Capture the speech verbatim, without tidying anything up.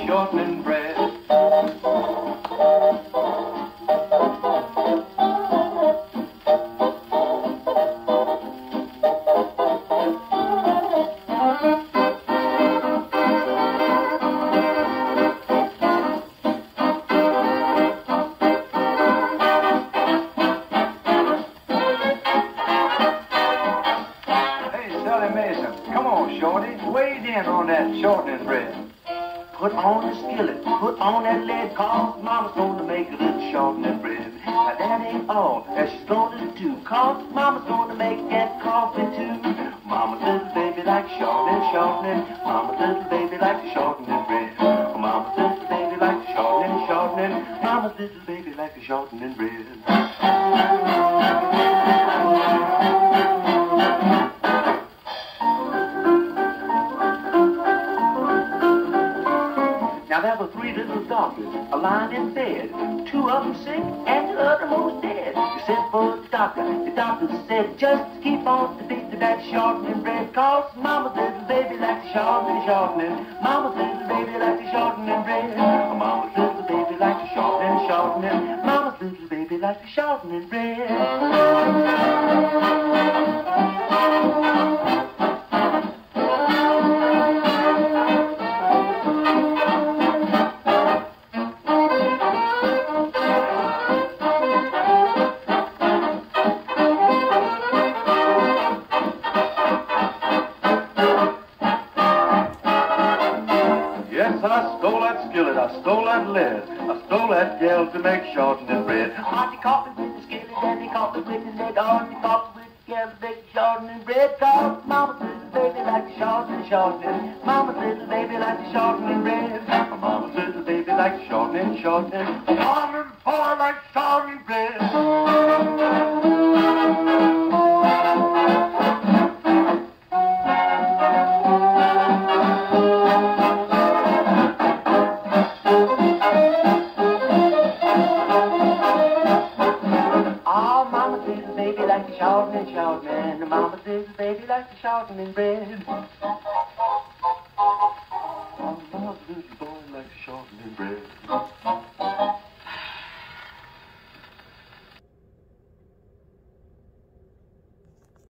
shortening bread. Shortening bread. Put on the skillet, put on that lid, cause Mama's gonna make a little shortening bread. Now that ain't all that she's gonna do, cause Mama's gonna make that coffee too. Mama's little baby likes shortening, shortening. Mama's little baby likes shortening bread. Mama's little baby likes shortening, shortening. Mama's little baby likes shortening bread. Now there were three little doctors, a lying in bed. Two of them sick and the other most dead. They sent for the doctor. The doctor said, just keep on to beat that shortening bread, cause Mama's little baby likes shortening, shortening. Mama's little baby likes shortening bread. Mama's little baby likes shortening, shortening. Mama's little baby likes shortening bread. I stole that skillet, I stole that lead, I stole that gal to make shortening bread. Auntie caught me with the skillet, Daddy caught me with the lead, Auntie caught me with the gal to make shortening bread. Cause Mama's little baby likes shortening, shortening. Mama's little baby likes shortening bread. Mama's little baby likes shortening, shortening. Mama's boy likes shortening bread. Shortening, shortening, Mama's little baby likes the shortening bread. Mama's little boy likes shortening bread.